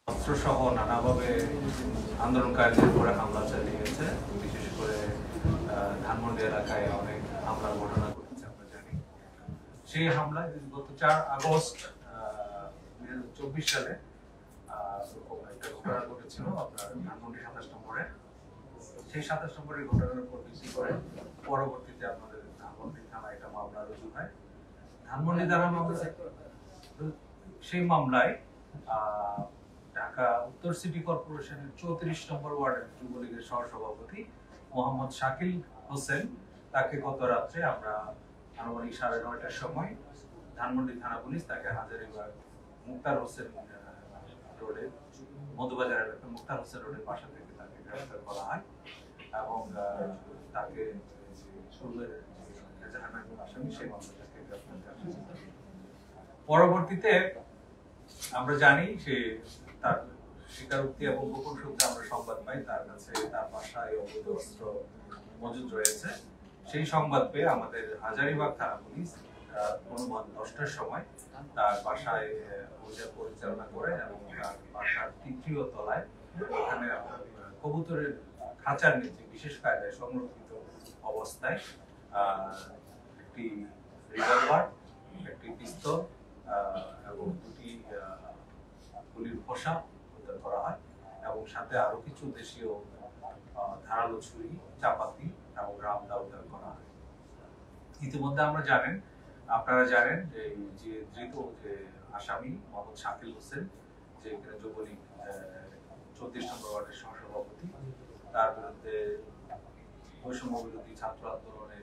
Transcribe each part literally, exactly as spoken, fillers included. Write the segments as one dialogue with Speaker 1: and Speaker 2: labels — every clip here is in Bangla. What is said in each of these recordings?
Speaker 1: অস্ত্রসহ নানাভাবে আন্দোলনকারীদের উপরে হামলা চালিয়েছে। বিশেষ করে ধানমন্ডি এলাকায় অনেক হামলার ঘটনা ঘটেছে আমরা জানি। সেই হামলায় গত চার আগস্ট দুই হাজার চব্বিশ সালে একটা ঘটনা ঘটেছিল আপনার ধানমন্ডি সাতাশ নম্বরে। সেই সাতাশ নম্বরের ঘটনার উপর ভিত্তি করে পরবর্তীতে আপনাদের ধানমন্ডি থানায় একটা মামলা রুজু হয়। ধানমন্ডি থানা মামলা, সেই মামলায় ঢাকা উত্তর সিটি কর্পোরেশনের চৌত্রিশ নম্বর ওয়ার্ডের যুবলীগের সহসভাপতি মোহাম্মদ শাকিল হোসেন, তাকে গত রাত্রে আমরা আনুমানিক সাড়ে নয়টার সময় ধানমন্ডি থানা পুলিশ তাকে হাজারীবাগ মুক্তার হোসেন রোডে, মধুবাজার এলাকার মুক্তার হোসেন রোডের পাশে থেকে তাকে গ্রেফতার করা হয় এবং তাকে পূর্বের আসামি সেই মামলাটাকে গ্রেফতার করা হয়। পরবর্তীতে আমরা জানি সে তার স্বীকারোক্তি এবং গোপন সূত্রে আমরা সংবাদ পাই তার কাছে তার বাসায় অবৈধ অস্ত্র মজুদ রয়েছে। সেই সংবাদ পেয়ে আমাদের হাজারীবাগ থানা পুলিশ অনুমান দশটার সময় তার বাসায় অভিযান পরিচালনা করে এবং তার বাসার তৃতীয় তলায় ওখানে কবুতরের খাঁচার নিচে বিশেষ কায়দায় সংরক্ষিত অবস্থায় একটি রিভলভার, একটি পিস্তল এবং দুটি গুলির খোসা উদ্ধার করা হয় এবং সাথে আরো কিছু দেশীয় ধারালো ছুরি, চাপাতি এবং রামদা উদ্ধার করা হয়। ইতিমধ্যে আমরা জানেন আপনারা জানেন যে যে ধৃত যে আসামি মোহাম্মদ শাকিল হোসেন, যে এখানে যুবলীগ চৌত্রিশ নম্বর ওয়ার্ডের সহসভাপতি, তার বিরুদ্ধে বৈষম্য বিরোধী ছাত্র আন্দোলনের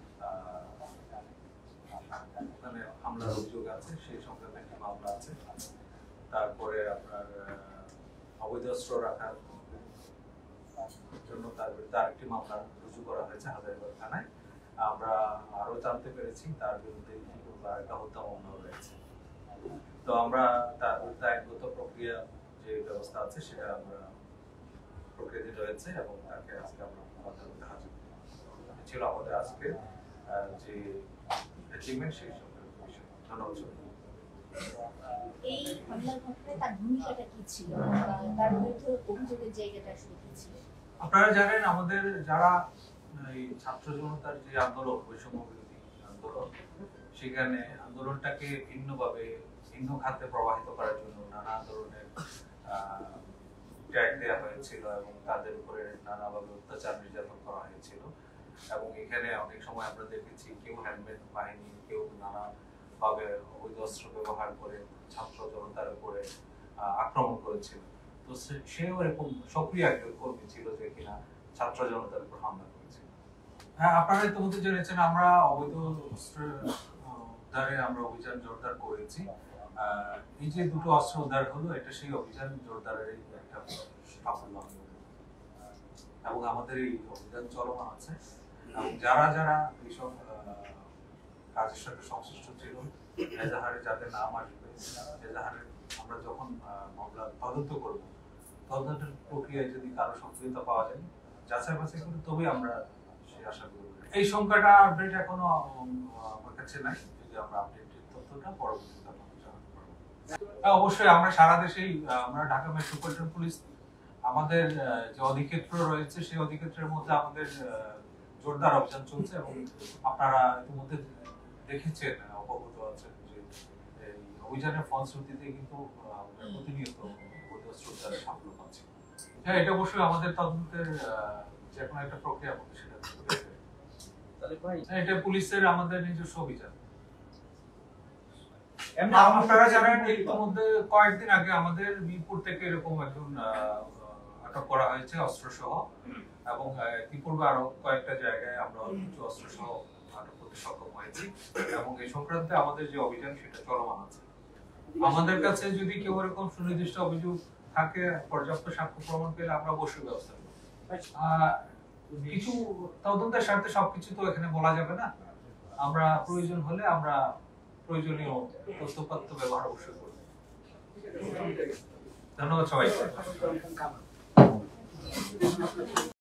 Speaker 1: ওখানে হামলার অভিযোগ আছে, সেই সংক্রান্ত একটি মামলা আছে। তারপরে আপনার অবৈধ অস্ত্র রাখার জন্য তার বিরুদ্ধে আরেকটি মামলা রুজু করা হয়েছে হাজারীবাগ থানায়। আমরা আরো জানতে পেরেছি তার বিরুদ্ধে ইতিপূর্বে আরেকটা হত্যা মামলা রয়েছে। তো আমরা তার বিরুদ্ধে আইনগত প্রক্রিয়া যে ব্যবস্থা আছে সেটা আমরা প্রক্রিয়াধীন রয়েছে এবং তাকে আজকে আমরা আদালতে হাজির ছিল আমাদের আজকে যে অ্যাচিভমেন্ট সেই সংক্রান্ত বিষয়। ধন্যবাদ।
Speaker 2: এই হামলার ঘটনায় তার ভূমিকাটা কি ছিল, তার বিরুদ্ধে অভিযোগের জায়গাটা আসলে কি ছিল?
Speaker 1: আপনারা জানেন আমাদের যারা এই ছাত্র জনতার যে আন্দোলন, বৈষম্য বিরোধী আন্দোলন, সেখানে আন্দোলনটাকে ভিন্নভাবে ভিন্ন খাতে প্রবাহিত করার জন্য নানা ধরনের ট্যাগ দেওয়া হয়েছিল এবং তাদের উপরে নানাভাবে অত্যাচার নির্যাতন করা হয়েছিল এবং এখানে অনেক সময় আমরা দেখেছি কেউ হ্যান্ডমেড বাহিনী, কেউ নানা ভাবে অবৈধ অস্ত্র ব্যবহার করে ছাত্র জনতার উপরে আক্রমণ করেছিল। তো সেও এরকম সক্রিয় একজন কর্মী ছিল যে কিনা ছাত্র জনতার উপর হামলা করেছিল। হ্যাঁ, আপনারা ইতিমধ্যে জেনেছেন আমরা অবৈধ অস্ত্র উদ্ধারে আমরা অভিযান জোরদার করেছি। এই যে দুটো অস্ত্র উদ্ধার হলো, এটা সেই অভিযান জোরদারের একটা সাফল্য এবং আমাদের এই অভিযান চলমান আছে এবং যারা যারা এইসব কাজের সাথে সংশ্লিষ্ট ছিল, এজাহারে যাদের নাম আসবে, এজাহারে আমরা যখন মামলা তদন্ত করব, তদন্তের প্রক্রিয়ায় যদি কারো সক্রিয়তা পাওয়া যায়, যাচাই বাছাই করে তবে আমরা সেই আশা করব। এই সংখ্যাটা আপডেট এখনো আমার কাছে নাই, যদি আমরা আপডেটের তথ্যটা পরবর্তীতে আপনাদের জানাতে পারবো। অবশ্যই আমরা সারা দেশেই আমরা ঢাকা মেট্রোপলিটন পুলিশ আমাদের যে অধিক্ষেত্র রয়েছে সেই অধিক্ষেত্রের মধ্যে আমাদের জোরদার অভিযান চলছে এবং আপনারা ইতিমধ্যে দেখেছেন, অবগত আছেন যে এই অভিযানের ফলশ্রুতিতে কিন্তু প্রতিনিয়ত শ্রদ্ধার সাফল্য পাচ্ছি। হ্যাঁ, এটা অবশ্যই আমাদের তদন্তের যে কোনো একটা প্রক্রিয়ার মধ্যে সেটা এটা পুলিশের আমাদের নিজস্ব অভিযান। আপনারা জানেন ইতিমধ্যে কয়েকদিন আগে আমাদের মিরপুর থেকে এরকম একজন আটক করা হয়েছে অস্ত্র সহ এবং ইতিপূর্বে আরো কয়েকটা জায়গায় আমরা কিছু অস্ত্র সহ আটক করতে সক্ষম হয়েছি এবং এই সংক্রান্তে আমাদের যে অভিযান সেটা চলমান আছে। আমাদের কাছে যদি কেউ এরকম সুনির্দিষ্ট অভিযোগ থাকে, পর্যাপ্ত সাক্ষ্য প্রমাণ পেলে আমরা অবশ্যই ব্যবস্থা নেব। কিছু তদন্তের স্বার্থে সবকিছু তো এখানে বলা যাবে না, আমরা প্রয়োজন হলে আমরা প্রয়োজনীয় তথ্যপাত্র ব্যবহার অবশ্যই করব। ধন্যবাদ সবাইকে।